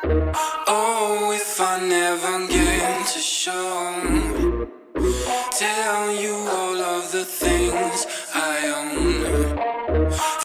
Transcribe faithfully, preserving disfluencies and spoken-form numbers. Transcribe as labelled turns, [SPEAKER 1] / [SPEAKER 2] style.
[SPEAKER 1] Oh, if I never get to show, tell you all of the things I own.